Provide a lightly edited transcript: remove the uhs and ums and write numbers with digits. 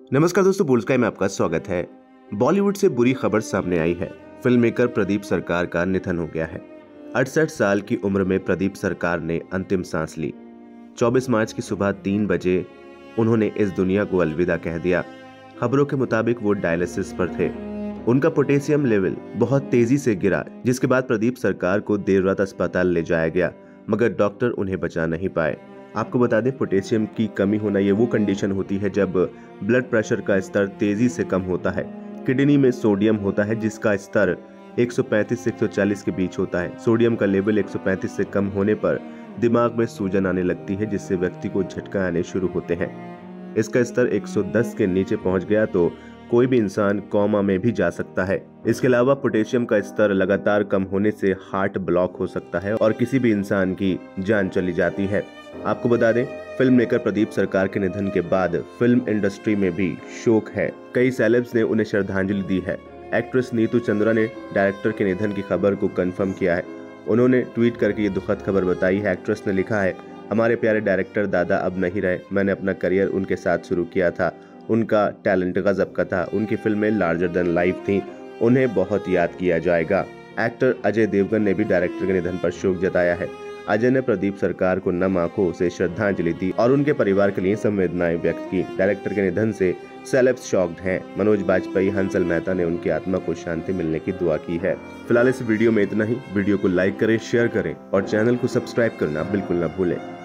नमस्कार दोस्तों, bold sky में आपका स्वागत है। बॉलीवुड से बुरी खबर सामने आई है। फिल्म मेकर प्रदीप सरकार का निधन हो गया है। 68 साल की उम्र में प्रदीप सरकार ने अंतिम सांस ली। 24 मार्च की सुबह 3 बजे उन्होंने इस दुनिया को अलविदा कह दिया। खबरों के मुताबिक वो डायलिसिस पर थे। उनका पोटेशियम लेवल बहुत तेजी से गिरा, जिसके बाद प्रदीप सरकार को देर रात अस्पताल ले जाया गया, मगर डॉक्टर उन्हें बचा नहीं पाए। आपको बता दें, पोटेशियम की कमी होना ये वो कंडीशन होती है जब ब्लड प्रेशर का स्तर तेजी से कम होता है। किडनी में सोडियम होता है जिसका स्तर 135 से 140 के बीच होता है। सोडियम का लेवल 135 से कम होने पर दिमाग में सूजन आने लगती है, जिससे व्यक्ति को झटका आने शुरू होते हैं। इसका स्तर 110 के नीचे पहुंच गया तो कोई भी इंसान कोमा में भी जा सकता है। इसके अलावा पोटेशियम का स्तर लगातार कम होने से हार्ट ब्लॉक हो सकता है और किसी भी इंसान की जान चली जाती है। आपको बता दें, फिल्म मेकर प्रदीप सरकार के निधन के बाद फिल्म इंडस्ट्री में भी शोक है। कई सेलेब्स ने उन्हें श्रद्धांजलि दी है। एक्ट्रेस नीतू चंद्रा ने डायरेक्टर के निधन की खबर को कंफर्म किया है। उन्होंने ट्वीट करके ये दुखद खबर बताई है। एक्ट्रेस ने लिखा है, हमारे प्यारे डायरेक्टर दादा अब नहीं रहे। मैंने अपना करियर उनके साथ शुरू किया था। उनका टैलेंट गजब का था। उनकी फिल्में लार्जर देन लाइफ थीं। उन्हें बहुत याद किया जाएगा। एक्टर अजय देवगन ने भी डायरेक्टर के निधन पर शोक जताया है। अजय ने प्रदीप सरकार को नम आंखों से श्रद्धांजलि दी और उनके परिवार के लिए संवेदनाएं व्यक्त की। डायरेक्टर के निधन से सेलेब्स शॉक्ड हैं। मनोज बाजपेयी, हंसल मेहता ने उनकी आत्मा को शांति मिलने की दुआ की है। फिलहाल इस वीडियो में इतना ही। वीडियो को लाइक करें, शेयर करें और चैनल को सब्सक्राइब करना बिल्कुल न भूलें।